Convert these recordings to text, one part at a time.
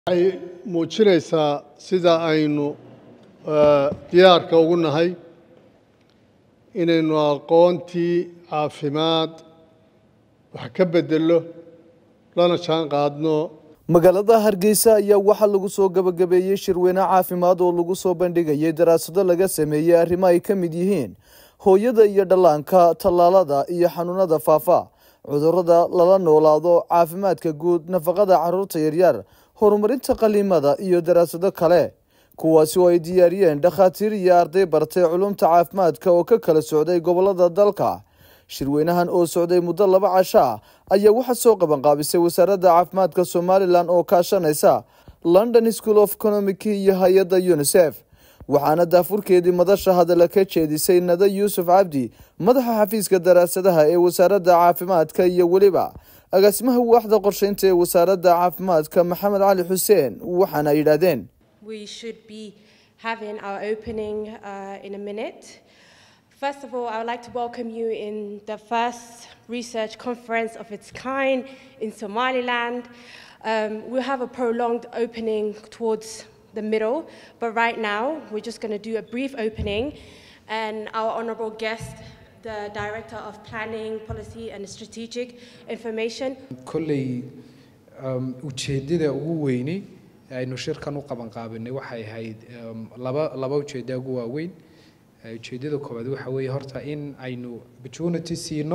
waxay muujinaysaa sida aynu diyaarka ugu nahay inaynu aqoontii caafimaad wax ka bedelo lana jaan qaadno. magaalada Hargeysa ayaa waxa lagu soo gabagabeeyay shirweyne caafimaad oo lagu soo bandhigay daraasado laga sameeyay arrimo ay ka mid yihiin hooyada iyo dhallaanka, tallaalada iyo xanuunada faafa, cudurrada lala noolaado, caafimaadka guud, nafaqada carruurta yaryar, horumarinta qaliimada iyo daraasado kale kuwaasi oo ay diyaariyeen dhakhaatiir iyo arday bartay culumta caafimaadka oo ka kala socday gobolada dalka. shirweynahan oo socday muddo 2 casho ah ayaa waxa soo qaban qaabisay wasaaradda caafimaadka Somaliland oo kaashanaysa London School of Economics iyo hay'adda UNICEF. waxaana daafurkeedii madasha hadal ka jeedisay Nada Yuusuf Cabdi, madaxa xafiiska daraasadaha ee wasaaradda caafimaadka iyo waliba agaasimaha waaxda qorsheynta ee wasaaradda caafimaadka Maxamed Cali Xuseen. waxaana yiraahdeen We should be having our opening in a minute. First of all, I would like to welcome you in the first research conference of its kind in Somaliland. We'll have a prolonged opening towards the middle, but right now we're just going to do a brief opening, and our honorable guest, the Director of Planning, Policy and Strategic Information. كل ujeedada ugu weyn aynu shirkan u qaban qaabinay waxay ahayd laba ujeedo ugu waaweyn. ujeedada koowaad waxa weeye horta in aynu opportunity siino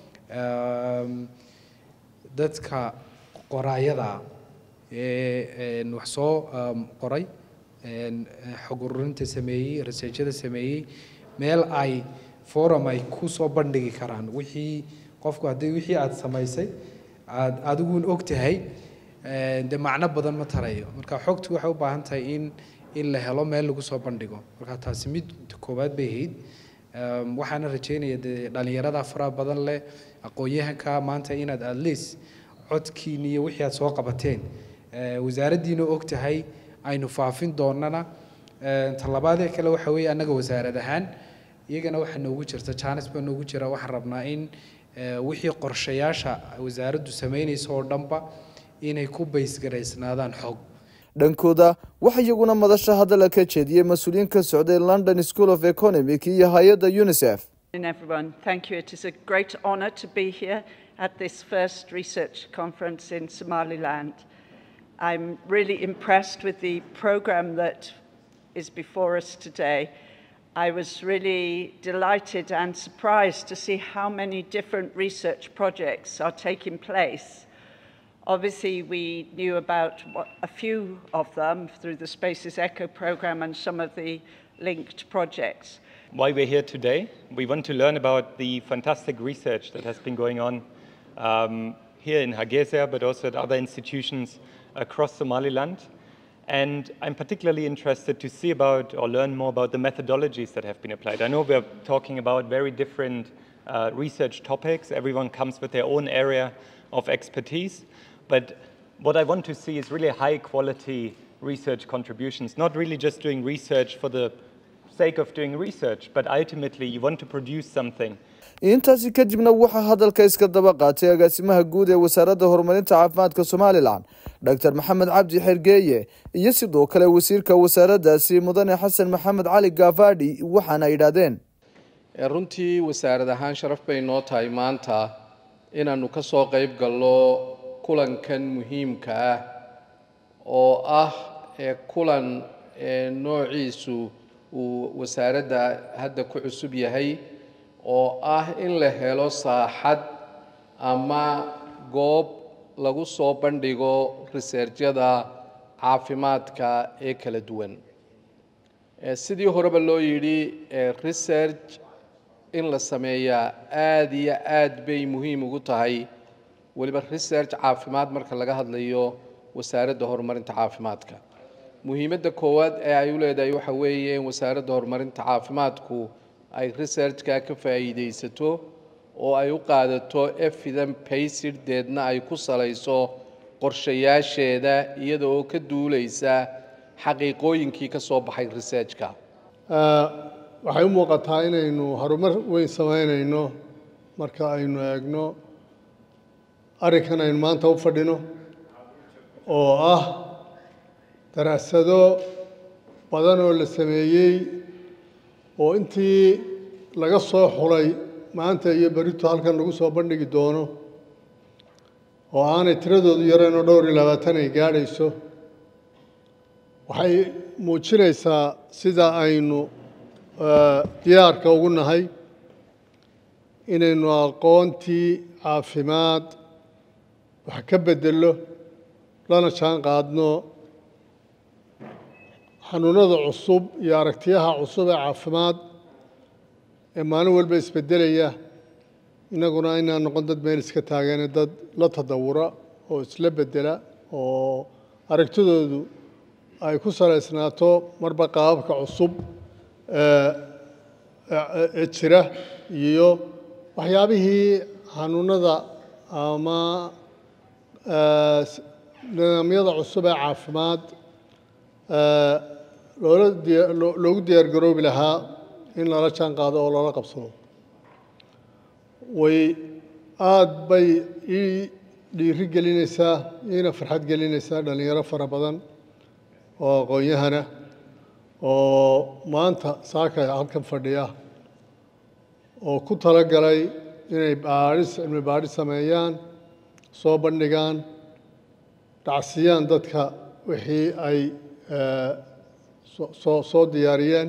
dadka qoraayada wax soo qoray xog ururinta sameeyay, researchada sameeyay, meel ay forum ay ku soo bandhigi karaan wixii qofku haddii wixii aad samaysay aad adigu og tahay de macno badan ma tarayo. marka xogtu waxay u baahan tahay in la helo meel lagu soo bandhigo. marka taasi mid koowaad bay ahayd. waxaana rajaynayaa dhalinyarada fara badan leh aqoon-yahanka maanta inaad at least codkiina iyo wixii aad soo qabateen wasaaraddiina og tahay aynu faafin doonana. talabaadee kale waxa weeye annaga wasaarad ahaan iyagana waxa noogu jirta chance baa noogu jira. waxaan rabnaa in wixii qorshayaasha wasaaraddu sameynayso oo dhanba inay ku baysgaraysnaadaan xog. dhankooda waxa iyaguna madasha hadal ka jeediyay mas'uuliyiin ka socday London School of Economics iyo hay'adda UNICEF. Everyone, thank you. It is a great honor to be here at this first research conference in Somaliland. I'm really impressed with the program that is before us today. I was really delighted and surprised to see how many different research projects are taking place. Obviously, we knew about a few of them through the Spaces Echo program and some of the linked projects. Why we're here today, we want to learn about the fantastic research that has been going on here in Hargeisa, but also at other institutions across Somaliland. And I'm particularly interested to see about or learn more about the methodologies that have been applied. I know we're talking about very different research topics. Everyone comes with their own area of expertise. But what I want to see is really high quality research contributions, not really just doing research for the sake of doing research, but ultimately you want to produce something. intaasi kadibna waxa hadalka iska daba qaatay agaasimaha guud ee wasaaradda horumarinta caafimaadka Somaliland, Dr. Maxamed Cabdi Xergeeye, iyo sidoo kale wasiirka wasaaraddaasi Mudane Xasan Maxamed Cali Gaafadhi. waxaana yiraahdeen runtii wasaarad ahaan sharaf bay noo tahay maanta inaanu ka soo qayb galno kulankan muhiimka ah oo ah kulan noociisu uu wasaaradda hadda ku cusub yahay oo ah in la helo saaxad ama goob lagu soo bandhigo researchada caafimaadka ee kala duwan. sidii horeba loo yidhi research in la sameeyaa aad iyo aad bay muhiim ugu tahay, waliba research caafimaad marka laga hadlayo wasaaradda horumarinta caafimaadka. muhiimadda koowaad ee ay u leedahay waxa weeye in wasaaradda horumarinta caafimaadku ay researchka ka faa'iideysato oo ay u qaadato evidence based deedna ay ku salayso qorshayaasheeda iyada oo ka duulaysa xaqiiqooyinkii ka soo baxay researchka. waxay u muuqataa inaynu horumar weyn sameynayno marka aynu eegno arrinkan aynu maanta u fadhino oo ah daraasado badan oo la sameeyey oo intii laga soo xulay maanta iyo berito halkan lagu soo bandhigi doono oo aanay tiradoodu yareen oo dhowr iyo 20 ay gaadhayso waxay muujinaysaa sida aynu diyaarka ugu nahay inaynu aqoontii caafimaad wax ka bedelo lana jaan qaadno xanuunada cusub iyo aragtiyaha cusub ee caafimaad ee maalin walba isbedelaya inaguna inaan noqon dad meel iska taagan dad la tadawura oo isla bedela oo aragtidoodu ay ku saleysnaato marba qaababka cusub ee jira iyo waxyaabihii xanuunada ama nidaamyada cusub ee caafimaad loogu diyaargaroobi lahaa in lala jaan qaado oo lala qabsado way aad bay ii dhiiri gelinaysaa iina farxad gelinaysaa dhalinyaro fara badan oo aqoon-yahana oo maanta saaka halkan fadhiya oo ku talagalay inay cilmi baadhis sameeyaan soo bandhigaan dhacsiyaan dadka wixii ay soo diyaariyeen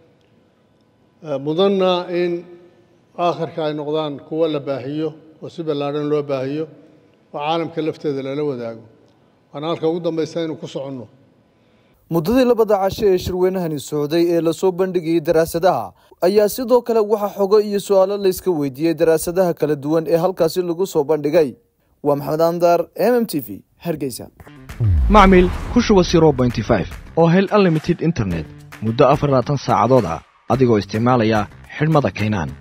mudanna in aakhirka ay noqdaan kuwo la baahiyo oo si ballaadhan loo baahiyo oo caalamka lafteeda lala wadaago waana halka ugu dambaysa inuu ku soconno muddadii 2 casho ee shirweynahani socday ee la soo bandhigayay daraasadaha ayaa sidoo kale waxa xogo iyo su'aalo la iska weydiiyay daraasadaha kala duwan ee halkaasi lagu soo bandhigay waa Maxamed Andar MMTV Hargeysa macmiil ku shuba 0.5 oo hel unlimited internet muddo 24 saacadood ah adigoo isticmaalaya xidhmada Keenan